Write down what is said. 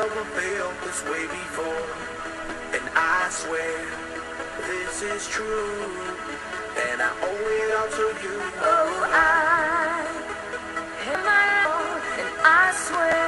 never felt this way before. And I swear this is true, and I owe it all to you. Oh, I am my Lord, and I swear